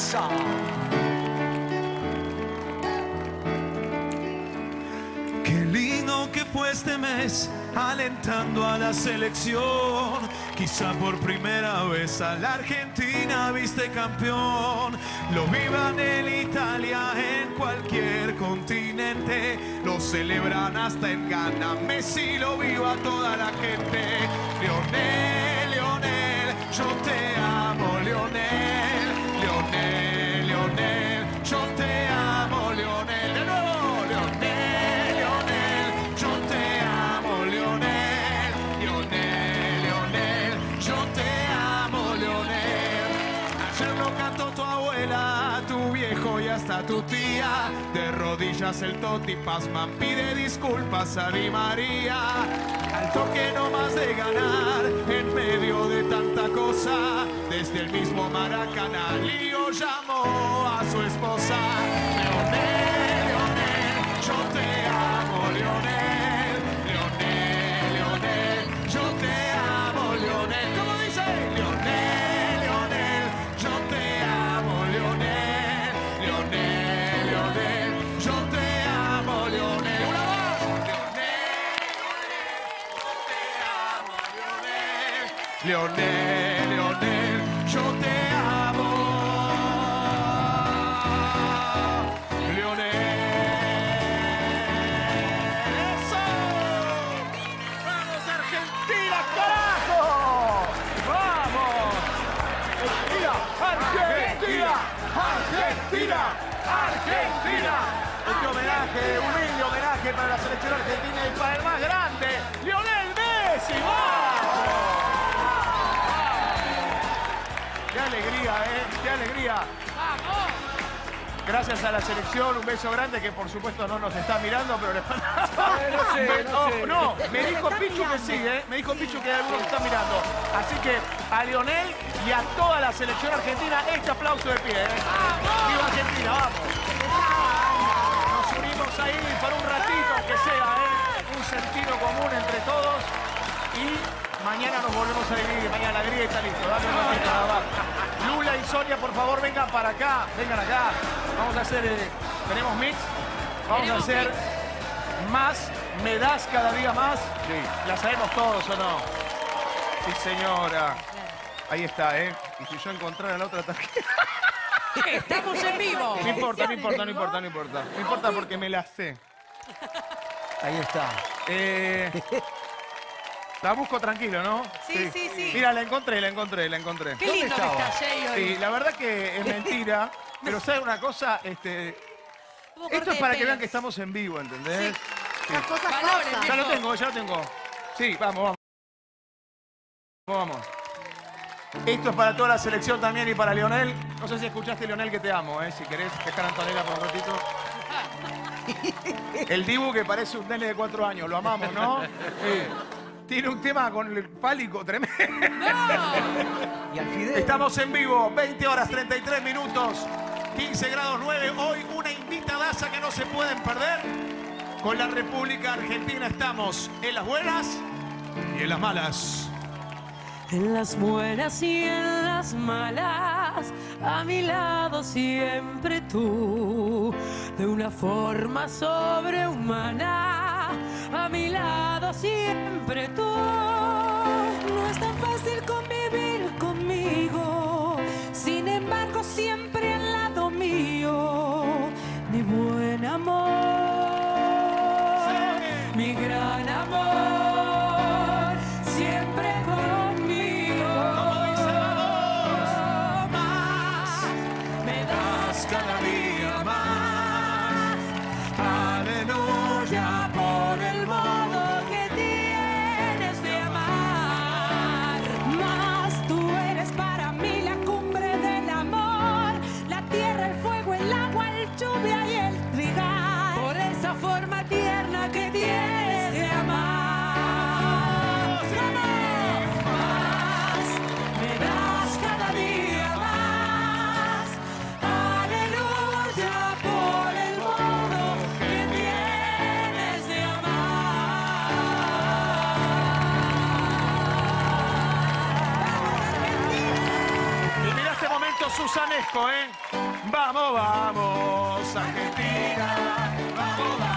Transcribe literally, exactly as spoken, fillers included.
casa. Qué lindo que fue este mes alentando a la selección. Quizá por primera vez a la Argentina viste campeón. Lo vivan en Italia, en cualquier continente. Lo celebran hasta en Ghana. Messi lo viva toda la gente. Lionel, Lionel, yo te amo, Lionel. Lionel, Lionel, yo te amo, Lionel. De nuevo, Lionel, Lionel, yo te amo, Lionel. Lionel, Lionel, yo te amo, Lionel. Ayer lo cantó tu abuela, tu viejo y hasta tu tía. De rodillas el Toti Pazman pide disculpas a Di María. Al toque no más de ganar, en medio de tanta cosa, desde el mismo Maracaná, Lío llamó a su esposa. Lionel, Lionel, yo te amo, Lionel. Lionel, Lionel, yo te amo, Lionel. ¿Cómo dice? Lionel, Lionel, yo te amo, Lionel. Lionel, Lionel, yo te amo, Lionel. Una más. Lionel, Lionel, yo te amo. Lionel. ¡Eso! ¡Vamos, Argentina, carajo! ¡Vamos! ¡Argentina! ¡Argentina! ¡Argentina! ¡Argentina! Este homenaje, humilde homenaje para la selección argentina y para el más grande, Lionel Messi. ¡Vamos! ¡Qué alegría, eh! ¡Qué alegría! ¡Vamos! Gracias a la selección, un beso grande que por supuesto no nos está mirando, pero le mandamos... No sé, no sé. No, me dijo Pichu que sí, ¿eh? Me dijo Pichu que hay algunos que están mirando. Así que a Lionel y a toda la selección argentina, este aplauso de pie, ¿eh? ¡Vamos! ¡Viva Argentina, vamos! Nos unimos ahí para un ratito, aunque sea, ¿eh? Un sentido común entre todos y... Mañana nos volvemos a dividir, mañana la grilla está listo. Dame un ratito nada más. Lula y Sonia, por favor, vengan para acá. Vengan acá. Vamos a hacer... Eh, ¿Tenemos mix? Vamos a hacer mix. Más, me das cada día más. Sí. ¿La sabemos todos o no? Sí, señora. Ahí está, ¿eh? Y si yo encontrara la otra tarjeta... Estamos en vivo. No importa, no importa, no importa, no importa. No importa porque me la sé. Ahí está. Eh... La busco tranquilo, ¿no? Sí, sí, sí. Mira, la encontré, la encontré, la encontré. Qué lindo que está Jay hoy. Sí, la verdad que es mentira, pero ¿sabe una cosa? Este, esto es para que vean que estamos en vivo, ¿entendés? Sí. Las cosas pasan. Ya lo tengo, ya lo tengo. Sí, vamos, vamos. Vamos. Esto es para toda la selección también y para Lionel. No sé si escuchaste, Lionel, que te amo, ¿eh? Si querés dejar a Antonella por un ratito. El Dibu que parece un nene de cuatro años, lo amamos, ¿no? Sí. Tiene un tema con el pálico tremendo. Y al Fidel. Estamos en vivo, veinte horas treinta y tres minutos, quince grados nueve. Hoy una invitadaza que no se pueden perder. Con la República Argentina estamos en las buenas y en las malas. En las buenas y en las malas, a mi lado siempre tú, de una forma sobrehumana, a mi lado siempre tú. No es tan fácil convivir conmigo, sin embargo siempre al lado mío, mi buen amor, sí. Mi gran amor, siempre con cada día más. Aleluya por el modo que tienes de amar. Susanesco, ¿eh? Vamos, vamos, Argentina. Vamos, vamos.